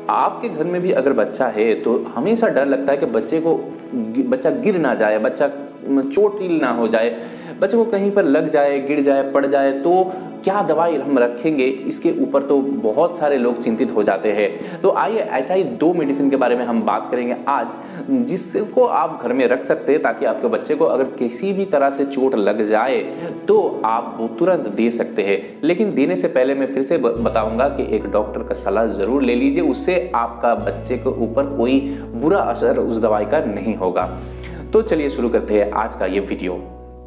आपके घर में भी अगर बच्चा है तो हमेशा डर लगता है कि बच्चा गिर ना जाए, बच्चा चोटिल ना हो जाए, बच्चे को कहीं पर लग जाए, गिर जाए, पड़ जाए तो क्या दवाई हम रखेंगे, इसके ऊपर तो बहुत सारे लोग चिंतित हो जाते हैं। तो आइए ऐसा ही 2 मेडिसिन के बारे में हम बात करेंगे आज, जिसको आप घर में रख सकते हैं ताकि आपके बच्चे को अगर किसी भी तरह से चोट लग जाए तो आप वो तुरंत दे सकते हैं। लेकिन देने से पहले मैं फिर से बताऊंगा कि एक डॉक्टर का सलाह ज़रूर ले लीजिए, उससे आपका बच्चे के ऊपर कोई बुरा असर उस दवाई का नहीं होगा। तो चलिए शुरू करते हैं आज का ये वीडियो।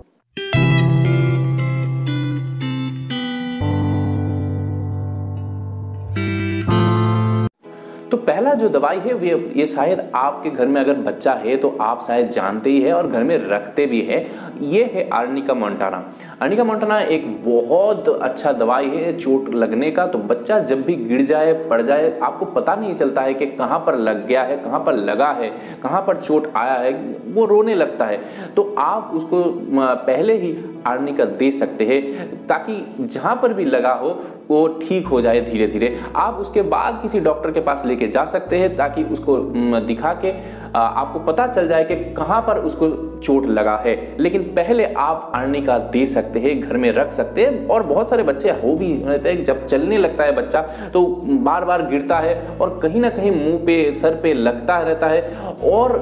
तो पहला जो दवाई है ये शायद आपके घर में अगर बच्चा है तो आप शायद जानते ही है और घर में रखते भी है, ये है आर्निका मोंटाना। आर्निका मोंटाना एक बहुत अच्छा दवाई है चोट लगने का। तो बच्चा जब भी गिर जाए, पड़ जाए, आपको पता नहीं चलता है कि कहाँ पर लग गया है, कहाँ पर लगा है, कहाँ पर चोट आया है, वो रोने लगता है। तो आप उसको पहले ही आर्निका दे सकते हैं ताकि जहाँ पर भी लगा हो वो ठीक हो जाए धीरे धीरे। आप उसके बाद किसी डॉक्टर के पास लेके जा सकते हैं ताकि उसको दिखा के आपको पता चल जाए कि कहाँ पर उसको चोट लगा है। लेकिन पहले आप आर्निका दे सकते हैं, घर में रख सकते हैं। और बहुत सारे बच्चे हो भी रहते हैं, जब चलने लगता है बच्चा तो बार बार गिरता है और कहीं ना कहीं मुंह पे, सर पे लगता रहता है और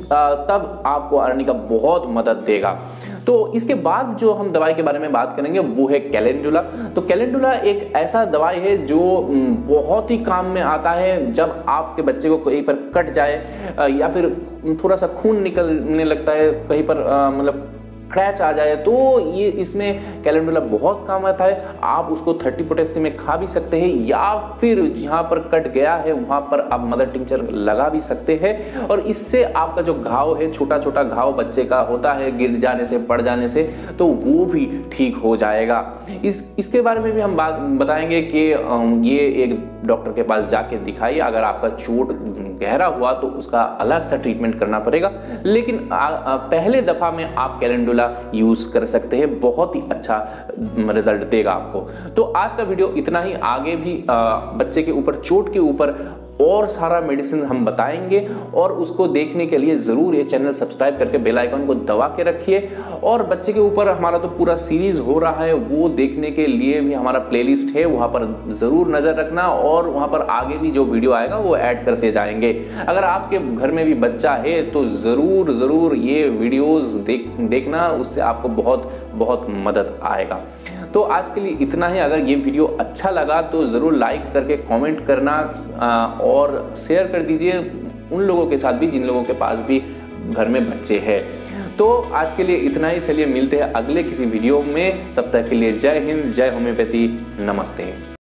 तब आपको आर्निका बहुत मदद देगा। तो इसके बाद जो हम दवाई के बारे में बात करेंगे वो है कैलेंडुला। तो कैलेंडुला एक ऐसा दवाई है जो बहुत ही काम में आता है जब आपके बच्चे को कहीं पर कट जाए या फिर थोड़ा सा खून निकलने लगता है, कहीं पर मतलब क्रैच आ जाए, तो ये इसमें कैलेंडुला बहुत काम आता है। आप उसको 30 पोटेशियम में खा भी सकते हैं या फिर जहाँ पर कट गया है वहाँ पर आप मदर टिंचर लगा भी सकते हैं और इससे आपका जो घाव है, छोटा छोटा घाव बच्चे का होता है गिर जाने से, पड़ जाने से, तो वो भी ठीक हो जाएगा। इसके बारे में भी हम बात बताएंगे कि ये एक डॉक्टर के पास जाके दिखाइए। अगर आपका चोट गहरा हुआ तो उसका अलग सा ट्रीटमेंट करना पड़ेगा, लेकिन पहले दफा में आप कैलेंडुला यूज कर सकते हैं, बहुत ही अच्छा रिजल्ट देगा आपको। तो आज का वीडियो इतना ही। आगे भी बच्चे के ऊपर, चोट के ऊपर और सारा मेडिसिन हम बताएंगे और उसको देखने के लिए जरूर ये चैनल सब्सक्राइब करके बेल आइकन को दबा के रखिए। और बच्चे के ऊपर हमारा तो पूरा सीरीज हो रहा है, वो देखने के लिए भी हमारा प्लेलिस्ट है, वहां पर जरूर नजर रखना और वहां पर आगे भी जो वीडियो आएगा वो ऐड करते जाएंगे। अगर आपके घर में भी बच्चा है तो जरूर ये वीडियोस देखना, उससे आपको बहुत बहुत मदद आएगा। तो आज के लिए इतना ही। अगर ये वीडियो अच्छा लगा तो ज़रूर लाइक करके कमेंट करना और शेयर कर दीजिए उन लोगों के साथ भी जिन लोगों के पास भी घर में बच्चे हैं। तो आज के लिए इतना ही। चलिए मिलते हैं अगले किसी वीडियो में, तब तक के लिए जय हिंद, जय होम्योपैथी, नमस्ते।